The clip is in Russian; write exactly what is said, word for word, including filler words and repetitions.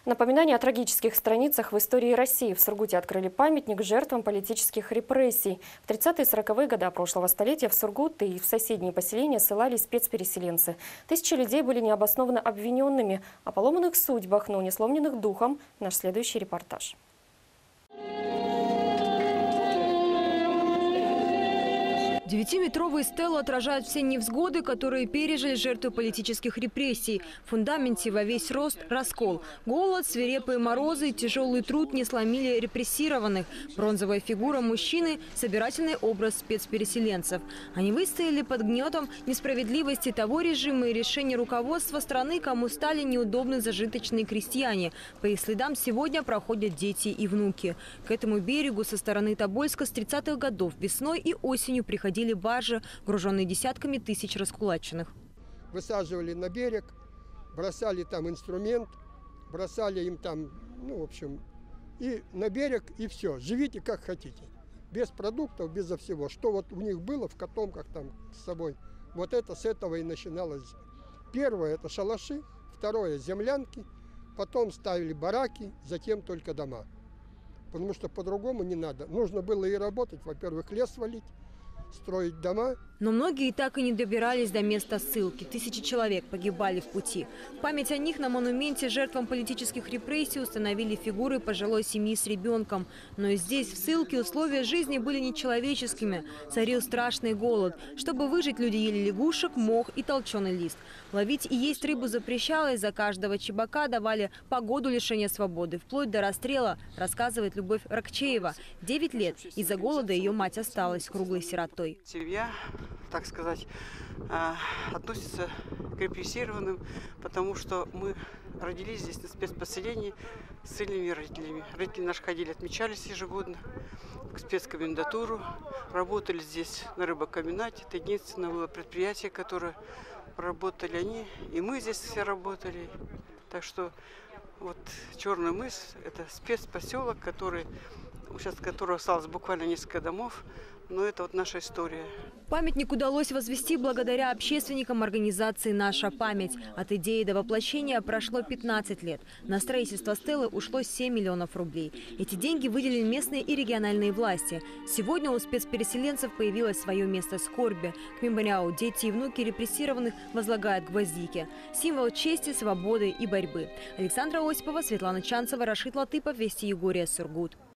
Напоминание о трагических страницах в истории России. В Сургуте открыли памятник жертвам политических репрессий. В тридцатые и сороковые годы прошлого столетия в Сургут и в соседние поселения ссылались спецпереселенцы. Тысячи людей были необоснованно обвиненными. О поломанных судьбах, но не сломленных духом. Наш следующий репортаж. Девятиметровые стелы отражают все невзгоды, которые пережили жертвы политических репрессий. В фундаменте во весь рост – раскол. Голод, свирепые морозы и тяжелый труд не сломили репрессированных. Бронзовая фигура мужчины – собирательный образ спецпереселенцев. Они выстояли под гнетом несправедливости того режима и решения руководства страны, кому стали неудобны зажиточные крестьяне. По их следам сегодня проходят дети и внуки. К этому берегу со стороны Тобольска с тридцатых годов весной и осенью приходили баржи, груженные десятками тысяч раскулаченных. Высаживали на берег, бросали там инструмент, бросали им там, ну, в общем, и на берег, и все. Живите как хотите. Без продуктов, безо всего. Что вот у них было в котомках там с собой, вот это с этого и начиналось. Первое – это шалаши, второе – землянки, потом ставили бараки, затем только дома. Потому что по-другому не надо. Нужно было и работать, во-первых, лес валить, строить дома. Но многие так и не добирались до места ссылки. Тысячи человек погибали в пути. В память о них на монументе жертвам политических репрессий установили фигуры пожилой семьи с ребенком. Но и здесь, в ссылке, условия жизни были нечеловеческими. Царил страшный голод. Чтобы выжить, люди ели лягушек, мох и толченый лист. Ловить и есть рыбу запрещалось. За каждого чебака давали по году лишения свободы. Вплоть до расстрела, рассказывает Любовь Ракчеева. Девять лет. Из-за голода ее мать осталась круглой сиротой. Семья, так сказать, относится к репрессированным, потому что мы родились здесь на спецпоселении с сильными родителями. Родители наши ходили, отмечались ежегодно в спецкомендатуру, работали здесь на рыбокомбинате. Это единственное было предприятие, которое работали они, и мы здесь все работали. Так что вот Черный мыс – это спецпоселок, который, сейчас которого осталось буквально несколько домов. Но это вот наша история. Памятник удалось возвести благодаря общественникам организации «Наша память». От идеи до воплощения прошло пятнадцать лет. На строительство стелы ушло семь миллионов рублей. Эти деньги выделили местные и региональные власти. Сегодня у спецпереселенцев появилось свое место скорби. К мемориалу дети и внуки репрессированных возлагают гвоздики. Символ чести, свободы и борьбы. Александра Осипова, Светлана Чанцева, Рашид Латыпов, Вести Егория, Сургут.